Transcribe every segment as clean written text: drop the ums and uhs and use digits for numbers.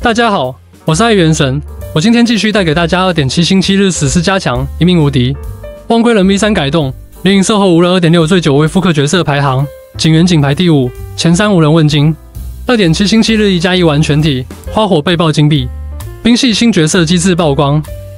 大家好，我是爱元神，我今天继续带给大家 2.7 星期日死侍加强，一命无敌。望归人 V3 改动，连赢售后无人 2.6 最久位复刻角色排行，警员仅排第5，前3无人问津。2.7 星期日1+1完全体，花火被爆金币，兵系新角色机制曝光。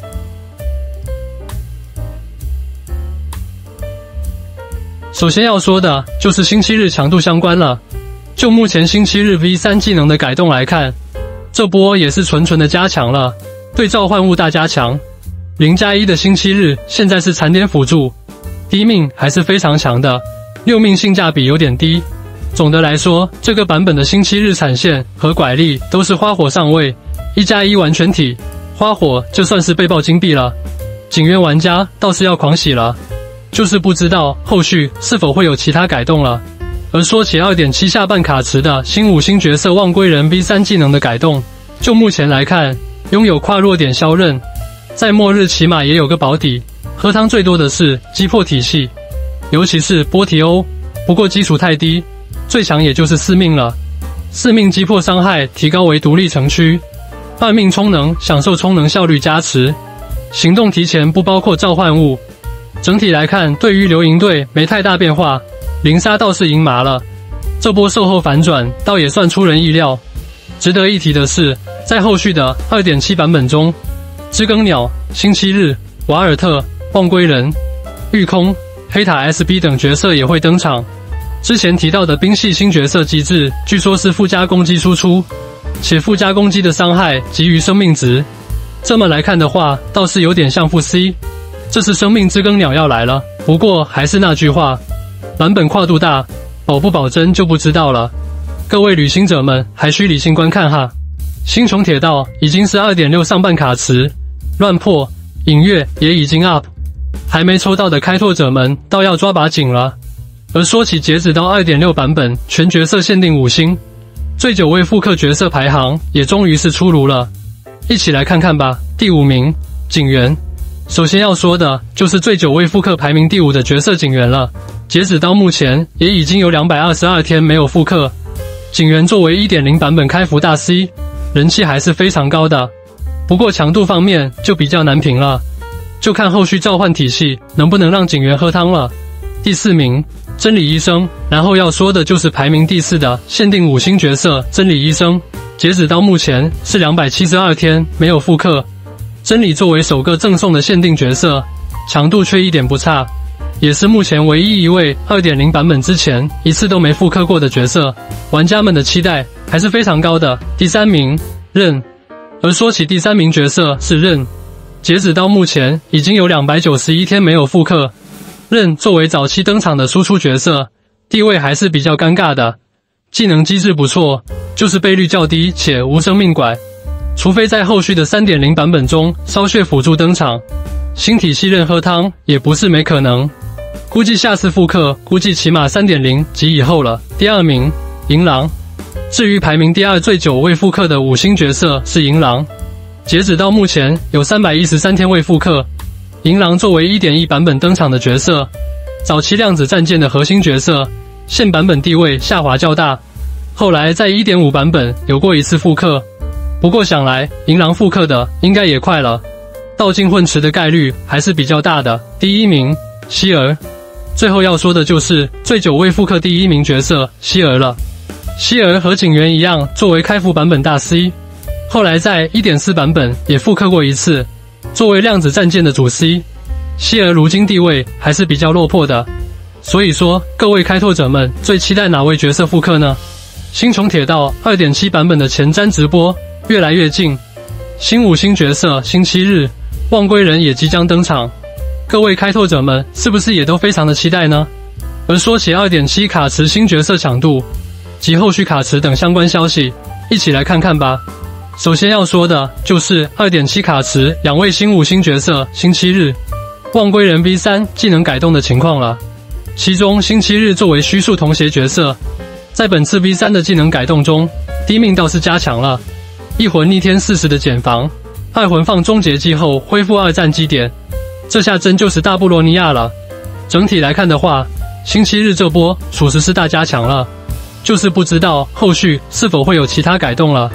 首先要说的就是星期日强度相关了。就目前星期日 V3 技能的改动来看，这波也是纯的加强了，对召唤物大加强。0+1的星期日现在是残点辅助，低命还是非常强的，6命性价比有点低。总的来说，这个版本的星期日产线和拐力都是花火上位，1+1完全体，花火就算是被爆金币了。警员玩家倒是要狂喜了，就是不知道后续是否会有其他改动了。而说起 2.7 下半卡池的新5星角色望归人 V3 技能的改动，就目前来看，拥有跨弱点削刃，在末日起码也有个保底，喝汤最多的是击破体系，尤其是波提欧，不过基础太低，最强也就是4命了。4命击破伤害提高为独立城区，2命充能享受充能效率加持，行动提前不包括召唤物。整体来看，对于流萤队没太大变化，零杀倒是赢麻了。这波售后反转倒也算出人意料。值得一提的是，在后续的 2.7 版本中，知更鸟、星期日、瓦尔特、望归人、御空、黑塔 SB 等角色也会登场。之前提到的兵系新角色机制，据说是附加攻击输出，且附加攻击的伤害基于生命值。这么来看的话，倒是有点像副 C。这是生命之更鸟要来了，不过还是那句话，版本跨度大，保不保真就不知道了。各位旅行者们还需理性观看哈。星穹铁道已经是 2.6 上半卡池，乱破、影月也已经 up， 还没抽到的开拓者们倒要抓把紧了。而说起截止到 2.6 版本全角色限定5星，最久位复刻角色排行也终于是出炉了，一起来看看吧。第5名，警员。首先要说的就是最久位复刻排名第5的角色警员了，截止到目前也已经有222天没有复刻。警员作为 1.0 版本开服大 C， 人气还是非常高的，不过强度方面就比较难评了，就看后续召唤体系能不能让警员喝汤了。第4名，真理医生。然后要说的就是排名第4的限定5星角色真理医生，截止到目前是272天没有复刻。真理作为首个赠送的限定角色，强度却一点不差，也是目前唯一一位 2.0 版本之前一次都没复刻过的角色，玩家们的期待还是非常高的。第3名，刃。而说起第3名角色是刃，截止到目前已经有291天没有复刻。刃作为早期登场的输出角色，地位还是比较尴尬的，技能机制不错，就是倍率较低且无生命拐。除非在后续的 3.0 版本中烧血辅助登场，新体系刃喝汤也不是没可能。估计下次复刻估计起码 3.0 及以后了。第2名，银狼。至于排名第2最久未复刻的5星角色是银狼，截止到目前有313天未复刻。银狼作为 1.1 版本登场的角色，早期量子战舰的核心角色，现版本地位下滑较大，后来在 1.5 版本有过一次复刻。不过想来银狼复刻的应该也快了，道境混池的概率还是比较大的。第1名，希儿。最后要说的就是最久未复刻第1名角色希儿了。希儿和警员一样，作为开服版本大 C， 后来在 1.4 版本也复刻过一次，作为量子战舰的主 C， 希儿如今地位还是比较落魄的。所以说各位开拓者们最期待哪位角色复刻呢？星穹铁道 2.7 版本的前瞻直播越来越近，新5星角色星期日、望归人也即将登场，各位开拓者们是不是也都非常的期待呢？而说起 2.7 卡池新角色强度及后续卡池等相关消息，一起来看看吧。首先要说的就是 2.7 卡池2位新5星角色星期日、望归人 V3 技能改动的情况了。其中星期日作为虚数童鞋角色，在本次 V3 的技能改动中，低命倒是加强了一魂逆天40的减防，2魂放终结技后恢复2战绩点，这下真就是大布罗尼亚了。整体来看的话，星期日这波属实是大加强了，就是不知道后续是否会有其他改动了。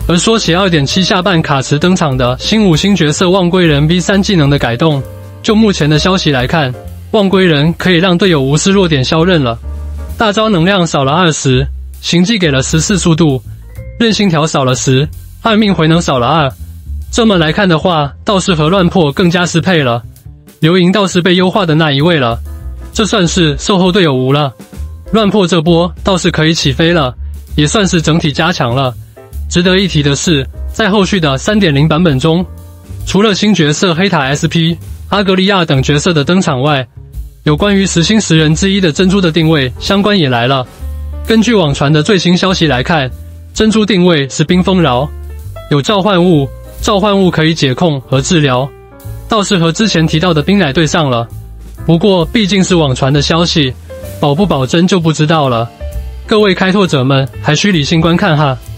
而说起 2.7 下半卡池登场的新5星角色望归人 V3 技能的改动，就目前的消息来看，望归人可以让队友无视弱点削刃了。大招能量少了20，行技给了14速度，韧性条少了10，二命回能少了2。这么来看的话，道士和乱破更加适配了。流萤倒是被优化的那一位了，这算是售后队友无了。乱破这波倒是可以起飞了，也算是整体加强了。值得一提的是，在后续的 3.0 版本中，除了新角色黑塔 SP、阿格利亚等角色的登场外，有关于10星10人之一的珍珠的定位相关也来了。根据网传的最新消息来看，珍珠定位是冰封饶，有召唤物，召唤物可以解控和治疗，倒是和之前提到的冰奶对上了。不过毕竟是网传的消息，保不保真就不知道了。各位开拓者们还需理性观看哈。